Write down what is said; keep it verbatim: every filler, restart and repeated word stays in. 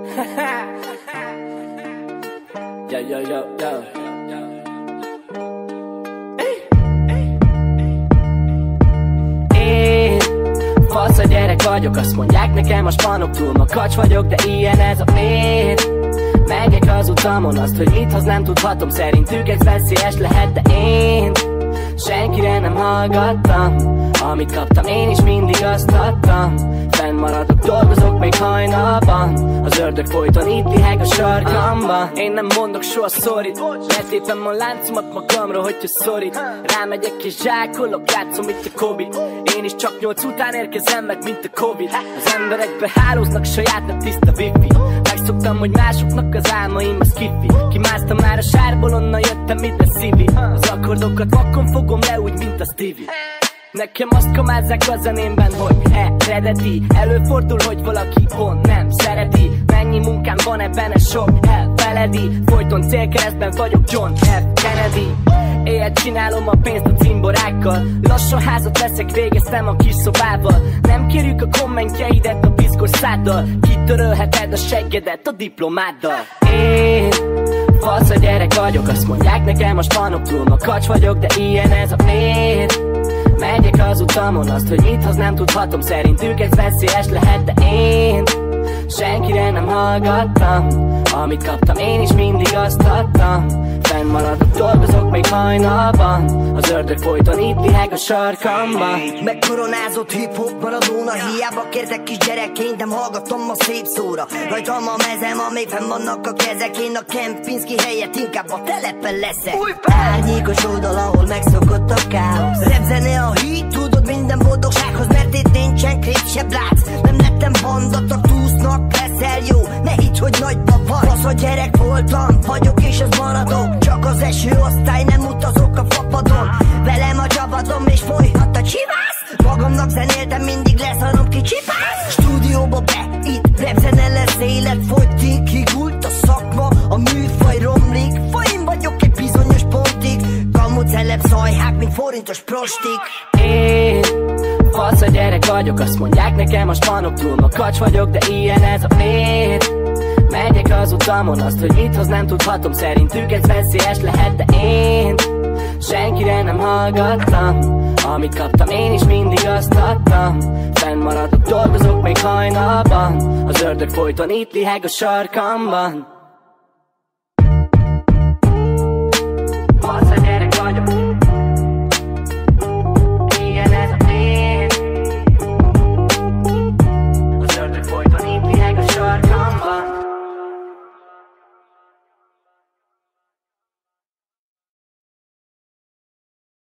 Yo, yo, yo, yo. Én fasz a gyerek vagyok, azt mondják nekem a spanok, túl makacs vagyok, de ilyen ez a miért. Megyek az utamon, azt, hogy mit hoz nem tudhatom, szerintük ez veszélyes lehet, de én senkire nem hallgattam. Amit kaptam, én is mindig azt adtam. Fennmaradok, dolgozok még hajnalban. Az ördög folyton itt liheg a sarkamban. Én nem mondok soha szorít, letépem a láncomat magamra, hogyha szorít. Rámegyek és zsákolok, játszom itt a Kobi. Én is csak nyolc után érkezem meg, mint a Covid. Az emberekbe hálóznak, sajátnak tiszta wifi. Megszoktam, hogy másoknak az álmaim az kifi. Kimásztam már a sárból, onnan jöttem, mit lesz szívi. Az akkordokat vakon fogom le, úgy mint a Stevie. Nekem azt kamázzák a zenémben, hogy eredeti. Előfordul, hogy valaki pont nem szereti. Mennyi munkám van ebben, ez sok elfeledi. Folyton célkeresztben vagyok, John F. Kennedy. Éjjel csinálom a pénzt a cimborákkal. Lassan házat veszek, végeztem a kis szobával. Nem kérjük a kommentjeidet a piszkos száddal. Kitörölheted a seggedet a diplomáddal. Én fasz a gyerek vagyok, azt mondják nekem a spanok, túl makacs vagyok, de ilyen ez a miért. Megyek az utamon, azt, hogy mit hoz nem tudhatom, szerintük ez veszélyes lehet, de én senkire nem hallgattam. Amit kaptam, én is mindig azt adtam. Fennmaradok, dolgozok még hajnalban. Az ördög folyton itt liheg a sarkamban. Megkoronázott hip-hop Maradona, hiába kérdek kis gyerekként, nem hallgatom a szép szóra. Rajtam a mezem, amíg fenn vannak a kezek. Én a Kempinski helyett inkább a telepen leszek. Árnyékos oldal, ahol megszokott a káosz. Repzene a hit, tudod minden boldogsághoz, mert itt nincsen klip se blác. Nem lettem bandatak, túsznak, leszel jó, ne hidd, hogy nagyba vagy. Fasz a gyerek voltam, vagyok és az maradok. Csak az eső osztály, nem utazok a fapadon. Velem a csapatom és folyhat a csivász. Magamnak zenéltem, mindig leszarom ki csipász. Stúdióba be, itt repzene lesz, élet fogytik. Kigult a szakma, a műfaj romlik. Faim vagyok egy bizonyos pontig. Kamu celeb szajhák, mint forintos prostik. Én fasz a gyerek vagyok, azt mondják nekem a spanok, túl makacs vagyok, de ilyen ez a miért. Megyek az utamon, azt, hogy mit hoz nem tudhatom, szerintük ez veszélyes lehet, de én senkire nem hallgattam. Amit kaptam, én is mindig azt adtam. Fennmaradok, dolgozok még hajnalban. Az ördög folyton itt liheg a sarkamban.